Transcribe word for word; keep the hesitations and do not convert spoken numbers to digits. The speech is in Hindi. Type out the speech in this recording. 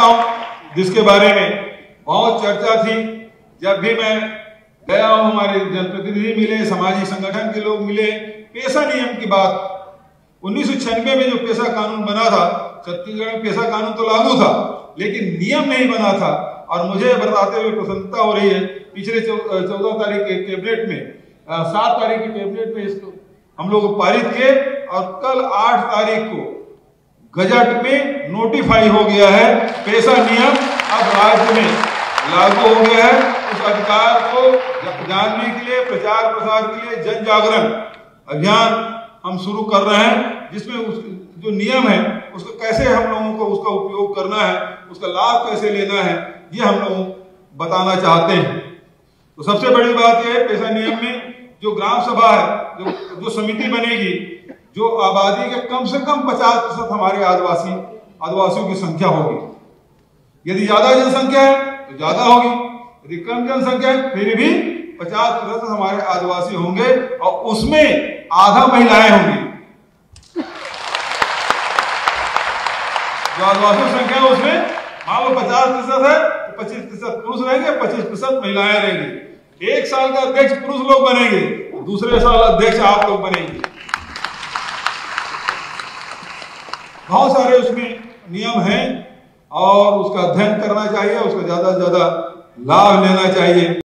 चाहता हूं, जिसके बारे में बहुत चर्चा थी। जब भी मैं गया हूं, हमारे जनप्रतिनिधि मिले, सामाजिक संगठन के लोग मिले, पेशा नियम की बात, उन्नीस सौ छियानवे में जो पेशा कानून बना था, छत्तीसगढ़ में पेशा कानून तो लागू था, लेकिन नियम नहीं बना था। और मुझे बताते हुए प्रसन्नता हो रही है, पिछले चौदह तारीख के कैबिनेट में, सात तारीख की कैबिनेट में इसको हम लोग पारित किए और कल आठ तारीख को गजट में नोटिफाई हो गया है। पेशा नियम अब राज्य में लागू हो गया है। उस अधिकार को जानने के लिए, प्रचार प्रसार के लिए जन जागरण अभियान हम शुरू कर रहे हैं, जिसमें उस जो नियम है उसको कैसे हम लोगों को उसका उपयोग करना है, उसका लाभ कैसे लेना है, ये हम लोग बताना चाहते हैं। तो सबसे बड़ी बात यह है, पेशा नियम में जो ग्राम सभा है, जो जो समिति बनेगी, जो आबादी के कम से कम पचास प्रतिशत हमारे आदिवासी आदिवासियों की संख्या होगी। यदि ज्यादा जनसंख्या है तो ज्यादा होगी, यदि कम जनसंख्या है फिर भी पचास प्रतिशत हमारे आदिवासी होंगे और उसमें आधा महिलाएं होंगी। जो आदिवासी संख्या है उसमें मान लो पचास प्रतिशत है तो पच्चीस प्रतिशत पुरुष रहेंगे, पच्चीस प्रतिशत महिलाएं रहेंगी। एक साल का अध्यक्ष पुरुष लोग बनेंगे, दूसरे साल अध्यक्ष आप लोग बनेंगे। बहुत सारे उसमें नियम हैं और उसका अध्ययन करना चाहिए, उसका ज्यादा से ज्यादा लाभ लेना चाहिए।